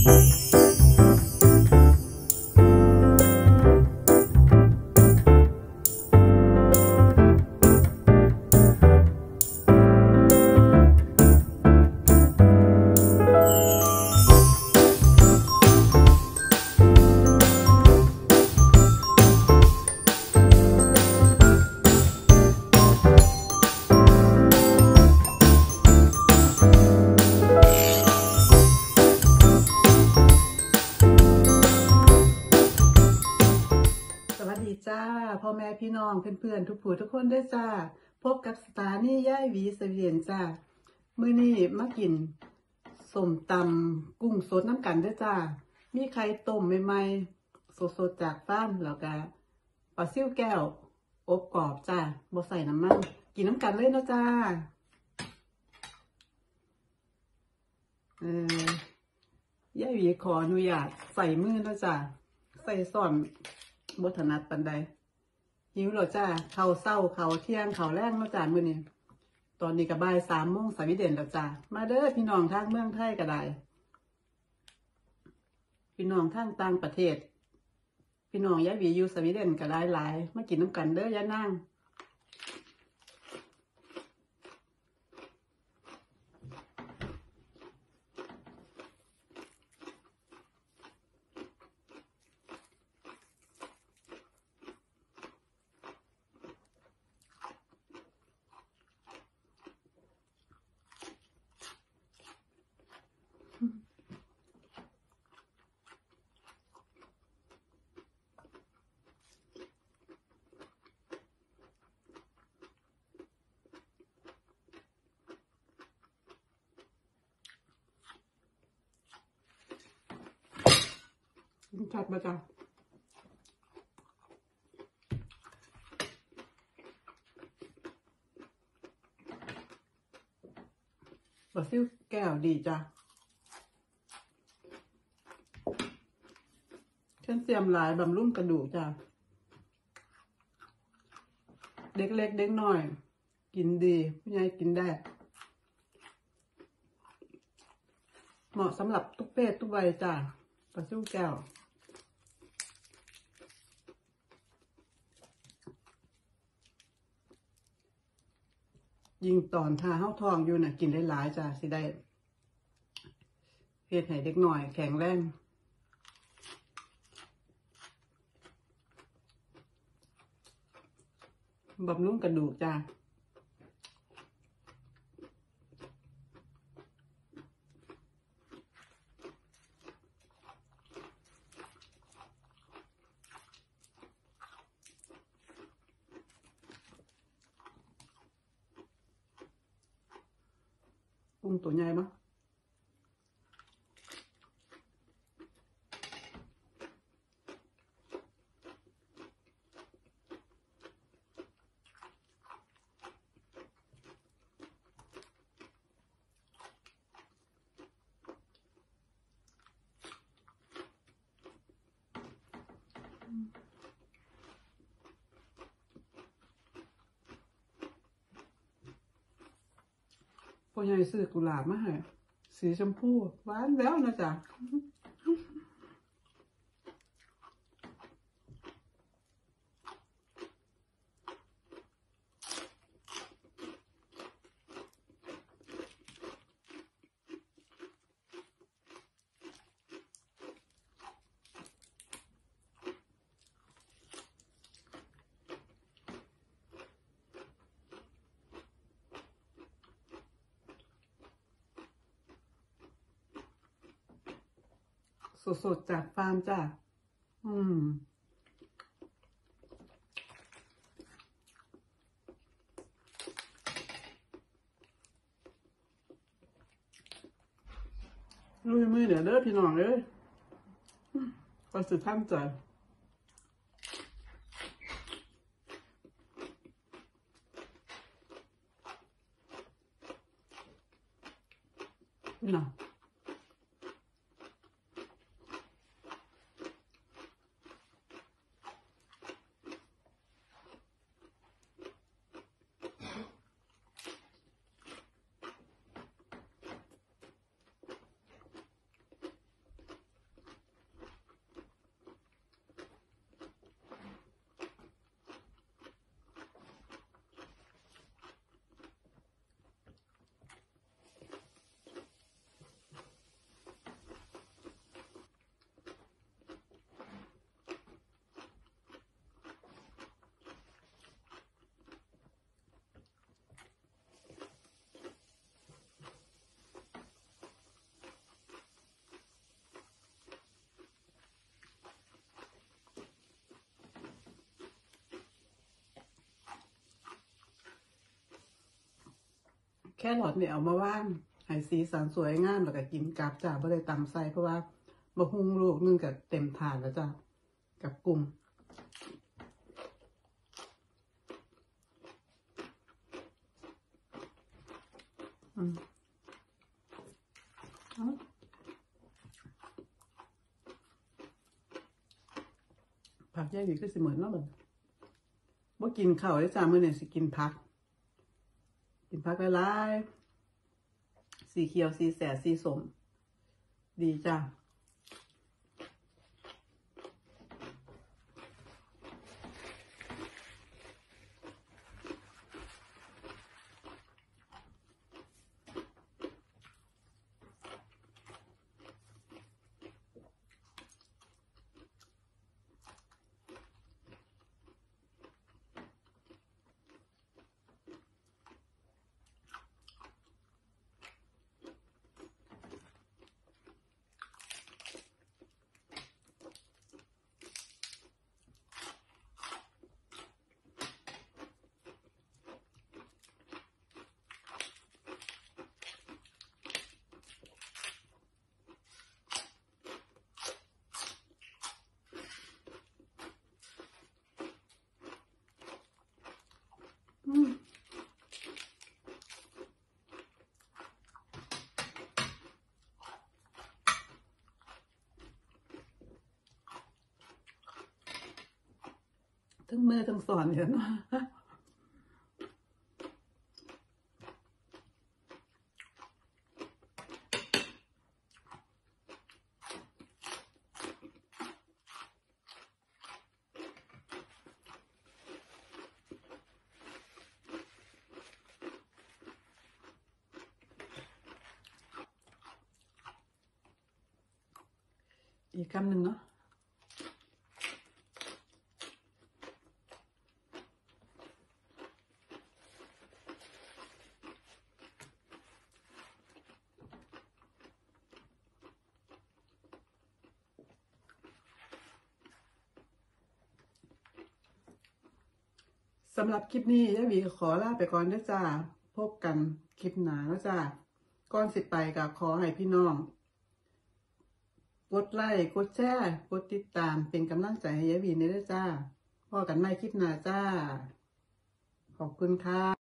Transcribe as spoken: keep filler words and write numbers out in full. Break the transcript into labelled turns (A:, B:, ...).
A: จ้าพ่อแม่พี่น้องเพื่อนๆทุกผู้ทุกคนได้จ้าพบกับสถานีย่ายหวีเสวียนจ้ามื้อนี้มากินส้มตำกุ้งสดน้ำกันได้จ้ามีไข่ต้มใหม่ๆสดๆจากฟาร์มแล้วก็ปลาซิ่วแก้วอบกรอบจ้าบ่ใส่น้ำมันกินน้ำกันเลยนะจ้าเออย่ายหวีขออนุญาตใส่มือนะจ้าใส่ซ่อนบ่ถนัดปานใดหิวแล้วจ้าข้าวเช้าข้าวเที่ยงข้าวแลงเนาะจ้ามื้อนี้ตอนนี้ก็บ่ายสามโมงสวีเดนแล้วจ้ามาเด้อพี่น้องทางเมืองไทยก็ได้พี่น้องทางต่างประเทศพี่น้องยายหวีอยู่สวีเดนก็หลายๆมากินน้ำกันเด้อย่านางจัดมาจ้ะปลาซิ่วแก้วดีจ้ะแคลเซียมหลายบำรุงกระดูกจ้ะเด็กเล็กเด็กน้อยกินดีผู้ใหญ่กินได้เหมาะสำหรับทุกเพศทุกวัยจ้ะปลาซิ่วแก้วยิ่งตอนทาเฮาทองอยู่น่ะกินได้หลายจ้ะสิได้เฮ็ดให้เด็กหน่อยแข็งแรงบำรุงกระดูกจ้ะกุ้งตัวใหญ่มั้ยพ่อใหญ่ซื้อกุหลาบมาให้สีชมพูหวานแล้วนะจ๊ะสดๆจากฟาร์มจ้ะอืมลุยมือเดี๋ยวเด้อพี่น้องเอ้ยก็สุดท่านใจพี่น้องแค่รอทเนี่ยเอามาว่างให้สีสันสวยงามแล้วก็กินกับจ้าบ่ได้ตำใส่เพราะว่าบะฮุงลูกนึงก็เต็มถาดแล้วจ้ากับกุ้งอืมผักแยกดีก็สิเหมือนเนาะแบบว่ากินข้าวได้จ้ามื้อเนี่ยสิกินผักกินผักหลายๆสีเขียวสีแสดสีส้มดีจ้าอืมทั้งมือทั้งสอนกันเนาะอีกคำหนึ่งเนาะสำหรับคลิปนี้ยายหวีขอลาไปก่อนด้วยจ้าพบกันคลิปหน้าแล้วจ้าก่อนสิไปกับขอให้พี่น้องกดไลค์กดแชร์กดติดตามเป็นกำลังใจให้ยายหวีนี่ด้วยจ้าพอกันใหม่คลิปหน้าจ้าขอบคุณค่ะ